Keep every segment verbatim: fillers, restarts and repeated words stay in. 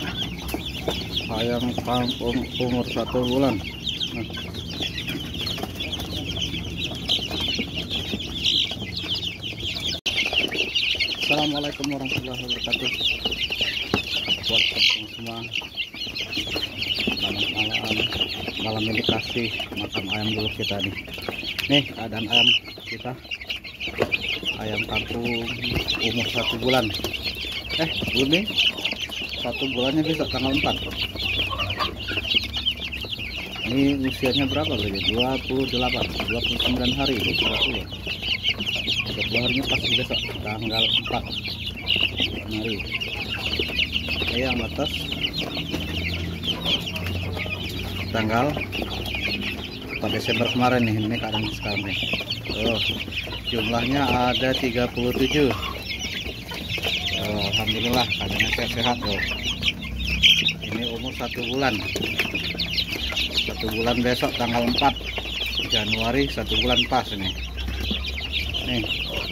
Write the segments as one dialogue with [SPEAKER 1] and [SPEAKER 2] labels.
[SPEAKER 1] ayam kampung umur satu bulan. Nah. Assalamualaikum warahmatullahi wabarakatuh. Buat kampung semua, selamat malam. Malam ini kasih makan ayam dulu kita nih. Nih keadaan ayam kita, ayam kampung umur satu bulan. Eh ini satu bulannya besok tanggal empat. Ini usianya berapa berarti? dua puluh delapan, dua puluh sembilan hari, dua puluh. tiga puluh harinya pas besok tanggal empat hari. Ini yang atas tanggal empat Desember kemarin nih, ini keadaan sekarang nih. Oh, jumlahnya ada tiga puluh tujuh. Oh, alhamdulillah keadaannya sehat-sehat. Oh. Ini umur satu bulan. Satu bulan besok tanggal empat Januari, satu bulan pas ini. Nih.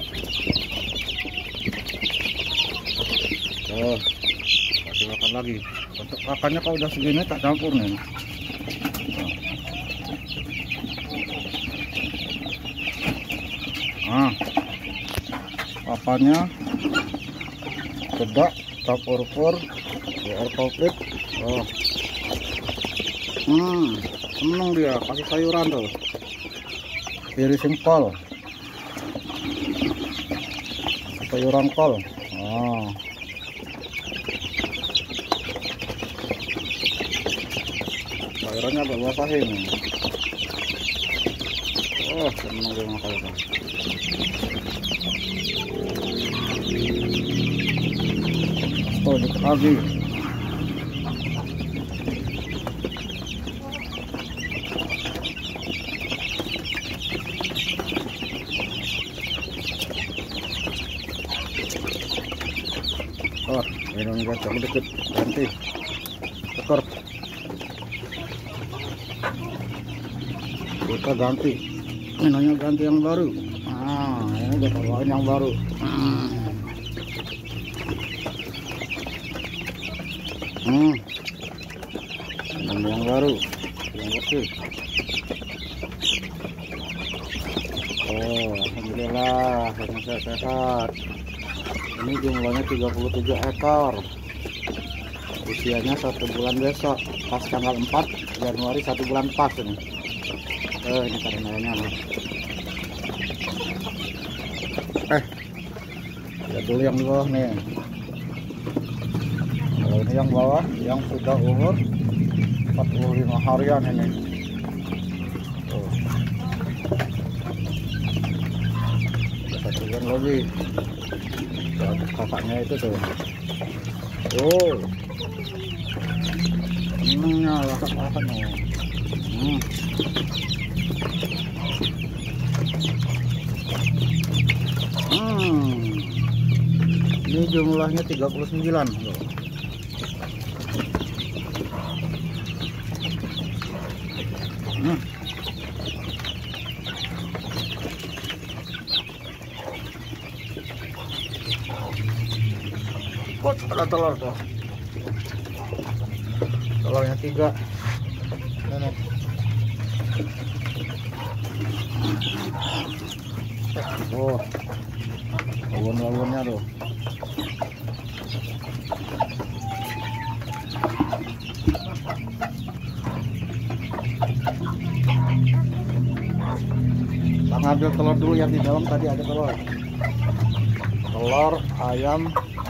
[SPEAKER 1] Oh, kasih makan lagi. Untuk pakannya kalau udah segini tak campur nih. Nah, pakannya sedak, tapur-pur, air komplit. Oh, hmm, seneng dia kasih sayuran tuh, irisin kol, sayuran kol. Oh, sayurannya agak basahin. Oh, seneng dia makan itu. Oh, dikit lagi. Oh, minum gacang dikit, ganti tekor. Kita ganti, minumnya ganti yang baru. Ah, ini udah bawain yang baru. Hmm. Hmm, minum yang baru, yang bersih. Oh, alhamdulillah, sehat-sehat. Ini jumlahnya tiga puluh tujuh ekor. Usianya satu bulan besok, pas tanggal empat Januari, satu bulan pas ini. Eh, ini karenanya loh. Eh, lihat dulu yang di bawah nih. Kalau ini yang bawah, yang sudah umur empat puluh lima harian ini. Oh. Ada satu bulan lagi. Kakaknya itu tuh. Oh, senengnya kakak-kakaknya. Hmm. Hmm. Ini jumlahnya tiga puluh sembilan. Hmm. Oh, ada telur tuh. Telurnya tiga. Nenek. Oh, lawon-lawonnya tuh. Kita ngambil telur dulu yang di dalam, tadi ada telur. Telur ayam.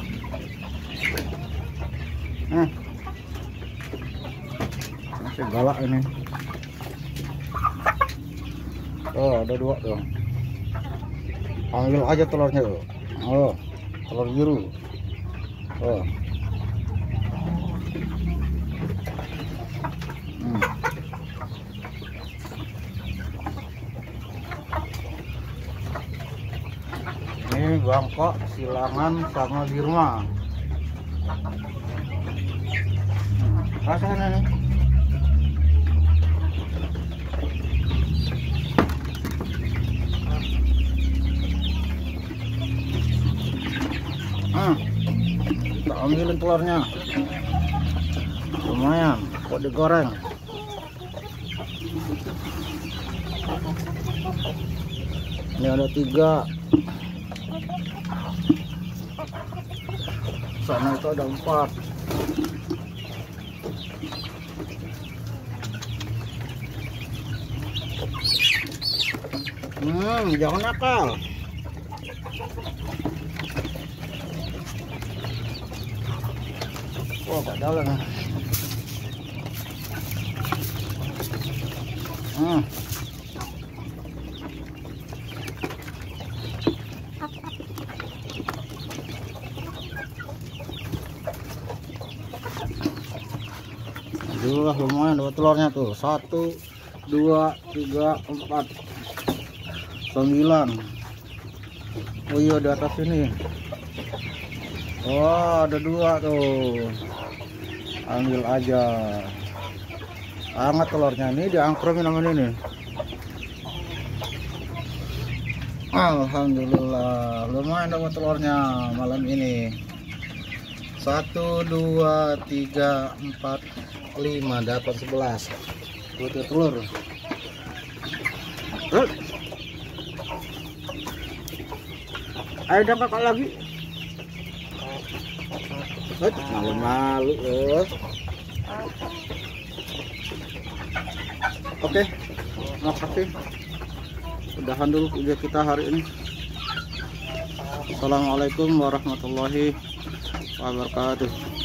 [SPEAKER 1] Nah, masih galak ini. Oh, ada dua tuh. Ambil aja telurnya tuh. Oh, telur biru. Oh. Hmm. Ini bangkok, silangan sama Birma. Rasanya nih. Hmm. Kita ambilin telurnya. untuk digoreng. Ini ada tiga, sana itu ada empat. Hmm, jangan nakal. Wah, gak jalan. Hmm. Aduh, lumayan dapat telurnya tuh. Satu, dua, tiga, empat, sembilan. Oh iya, di atas ini. Oh, ada dua tuh. Ambil aja. Hangat telurnya, ini diangkrumin sama ini. Alhamdulillah, lumayan dapat telurnya malam ini. Satu, dua, tiga, empat, lima, dapat sebelas. Butuh telur. Ayo dong kakak lagi. Malu-malu eh. Oke, makasih. Udahan dulu video kita hari ini. Assalamualaikum warahmatullahi wabarakatuh.